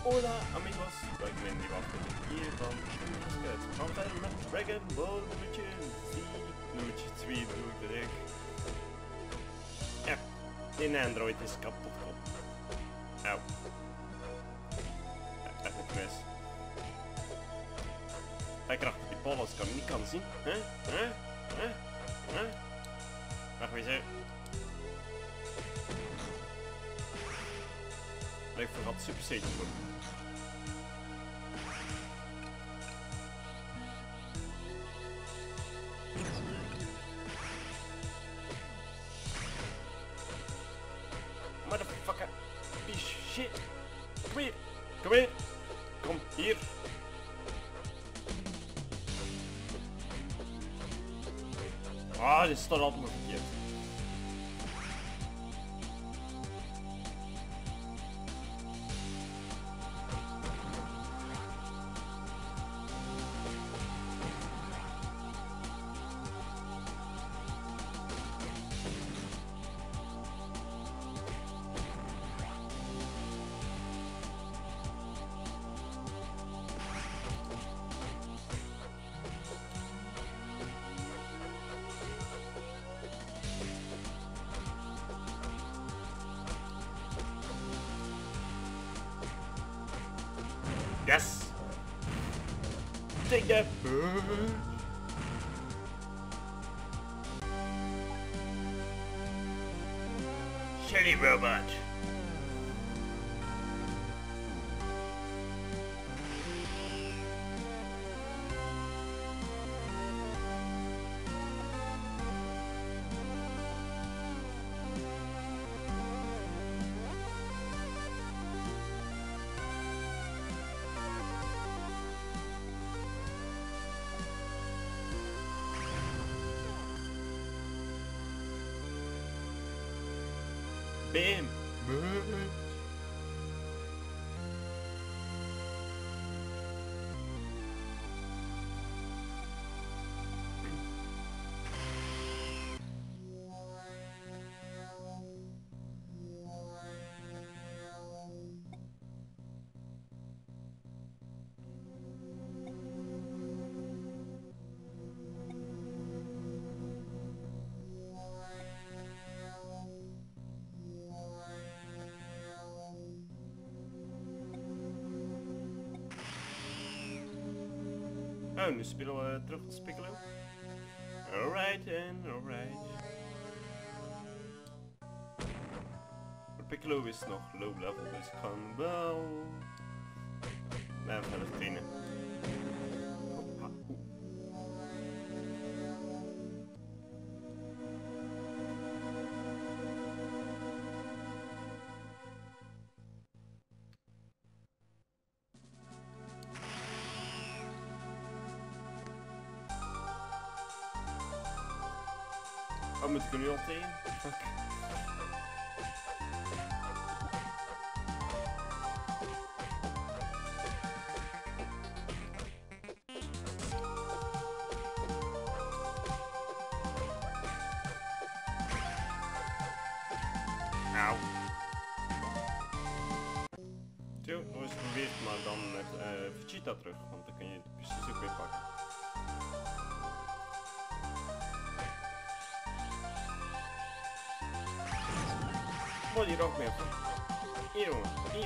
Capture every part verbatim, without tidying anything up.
Hola amigos, welkom in een nieuwe aflevering hier van Sketch. We gaan verder met Dragon Ball nummertje drie, nummertje twee bedoel ik direct. Ja, die Android is kapot kop. Auw. Ja, echt een mis. Lekker achter die pol als ik hem niet kan zien. Huh? Huh? Huh? Huh? Wacht weer zo. Ik vergat Super Saiyan te worden. Motherfucker. Piece shit. Kom hier. Kom hier. Kom hier. Ah, dit staat altijd maar verkeerd. Yes! Take that! Shitty robot! Bam! Oh, nu spelen we terug als Piccolo. Alright then, alright. Maar Piccolo is nog low level, dus ik kan wel... Nou, verder trainen. Oh, ah, oeh. Oh, moet ik er nu al tegen? Fuck. Auw. Zo, nog eens geprobeerd, maar dan met uh, Vegeta terug, want dan kun je het precies ook weer pakken. Oh, die rookt me even. Hier jongen, hier.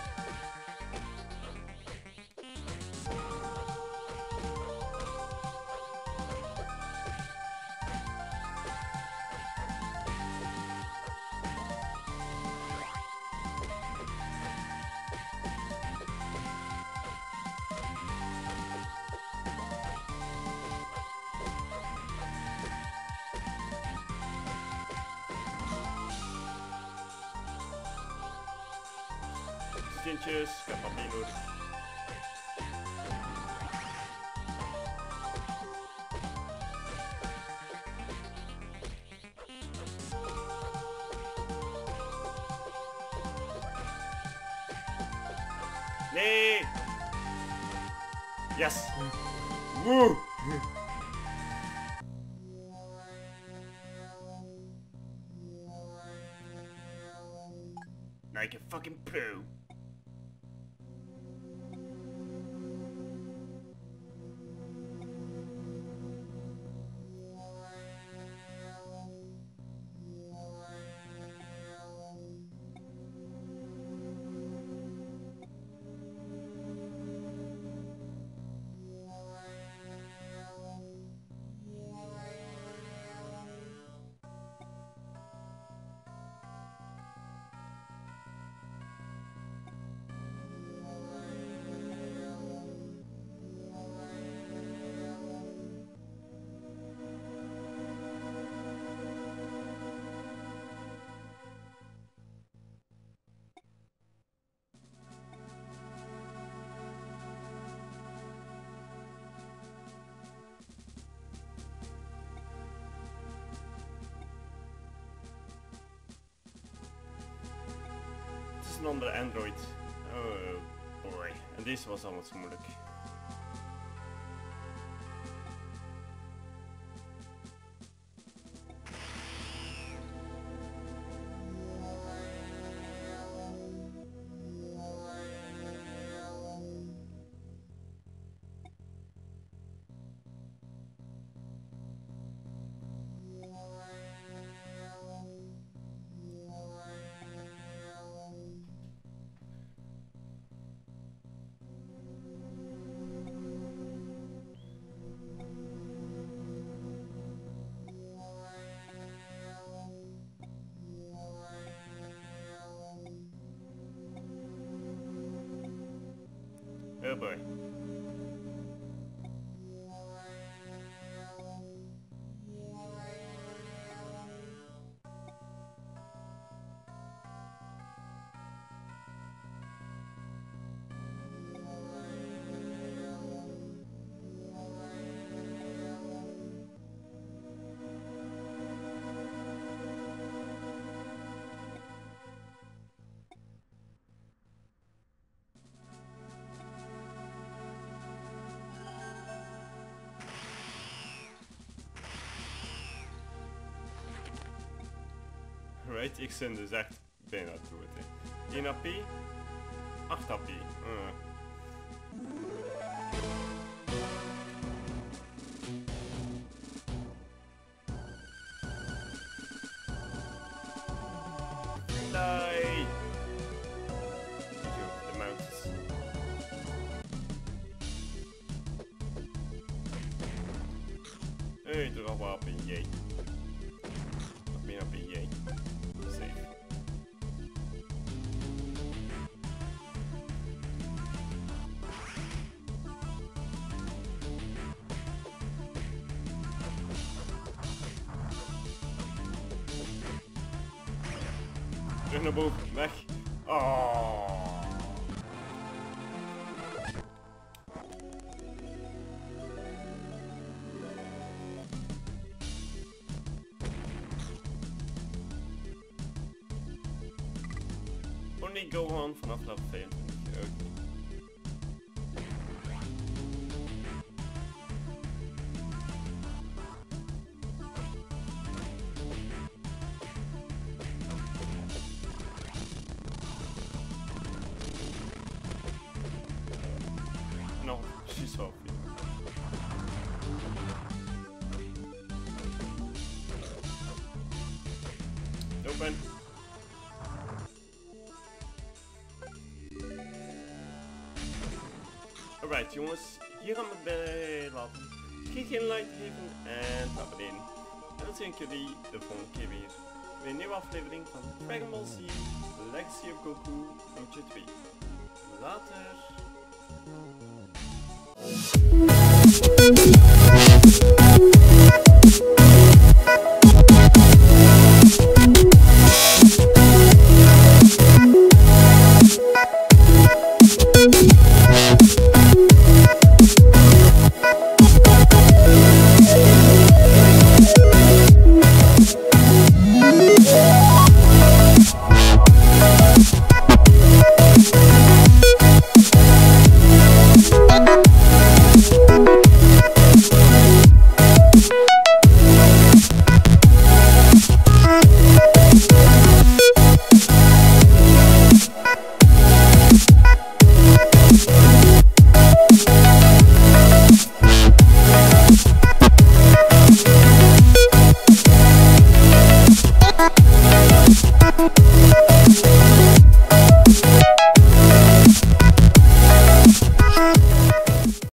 Kindjes, ik heb dat niet nodig. Nee! Yes! Woe! Like a fucking pro. een andere Android. Oh boy. En deze was allemaal zo moeilijk. Oh boy. Right, ik ben dus echt bijna dood. Hè. één H P, acht H P. Uh. Nee! Zo, de mountains. Hey, er al wat H P, jee. Nog meer H P, jee. Safe. Terug naar boven, weg. Oh. Only go on vanaf level vijfentwintig. Ook niet. Nog precies zo. Open. Alright jongens, hier gaan we het bij laten. Vergeet geen like te geven en te abonneren. En dan zie ik jullie de volgende keer weer. Bij een nieuwe aflevering van Dragon Ball Z Legacy of Goku nummer twee. Later!